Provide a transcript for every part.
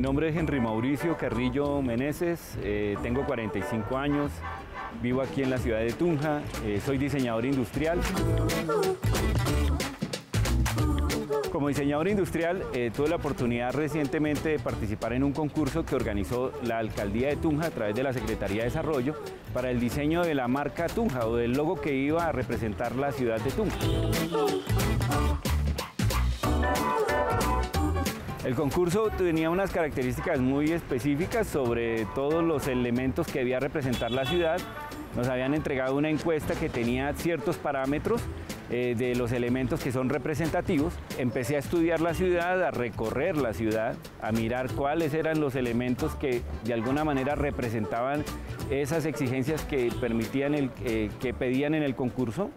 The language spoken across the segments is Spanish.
nombre es Henry Mauricio Carrillo Meneses, tengo 45 años, vivo aquí en la ciudad de Tunja, soy diseñador industrial. Como diseñador industrial tuve la oportunidad recientemente de participar en un concurso que organizó la Alcaldía de Tunja a través de la Secretaría de Desarrollo para el diseño de la marca Tunja o del logo que iba a representar la ciudad de Tunja. El concurso tenía unas características muy específicas sobre todos los elementos que debía representar la ciudad. Nos habían entregado una encuesta que tenía ciertos parámetros de los elementos que son representativos. Empecé a estudiar la ciudad, a recorrer la ciudad, a mirar cuáles eran los elementos que de alguna manera representaban esas exigencias que permitían que pedían en el concurso.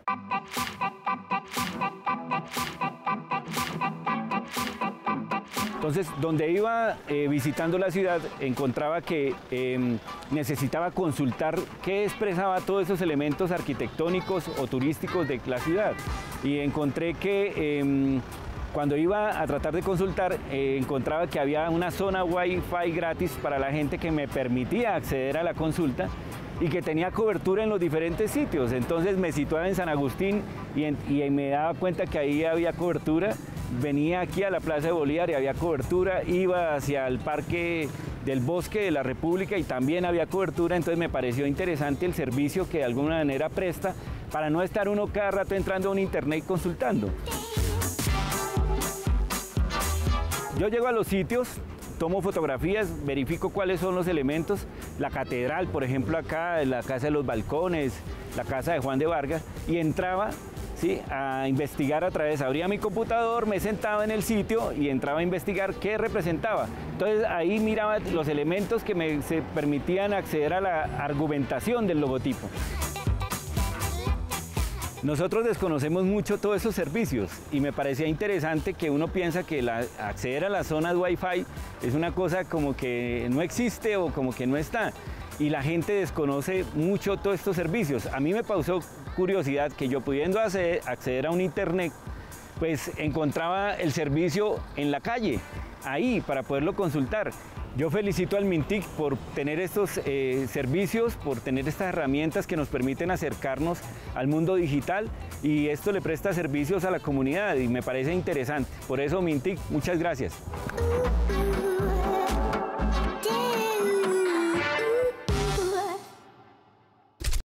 Entonces, donde iba visitando la ciudad, encontraba que necesitaba consultar qué expresaba todos esos elementos arquitectónicos o turísticos de la ciudad. Y encontré que cuando iba a tratar de consultar, encontraba que había una zona Wi-Fi gratis para la gente que me permitía acceder a la consulta y que tenía cobertura en los diferentes sitios. Entonces me situaba en San Agustín y me daba cuenta que ahí había cobertura. Venía aquí a la Plaza de Bolívar y había cobertura, iba hacia el Parque del Bosque de la República y también había cobertura, entonces me pareció interesante el servicio que de alguna manera presta para no estar uno cada rato entrando a un internet y consultando. Yo llego a los sitios, tomo fotografías, verifico cuáles son los elementos, la catedral, por ejemplo, acá, la Casa de los Balcones, la Casa de Juan de Vargas, y entraba a investigar a través, abría mi computador, me sentaba en el sitio y entraba a investigar qué representaba. Entonces ahí miraba los elementos que me permitían acceder a la argumentación del logotipo. Nosotros desconocemos mucho todos esos servicios y me parecía interesante que uno piensa que acceder a las zonas Wi-Fi es una cosa como que no existe o como que no está. Y la gente desconoce mucho todos estos servicios. A mí me causó curiosidad que yo pudiendo acceder a un internet, pues encontraba el servicio en la calle, ahí, para poderlo consultar. Yo felicito al Mintic por tener estos servicios, por tener estas herramientas que nos permiten acercarnos al mundo digital y esto le presta servicios a la comunidad y me parece interesante. Por eso, Mintic, muchas gracias.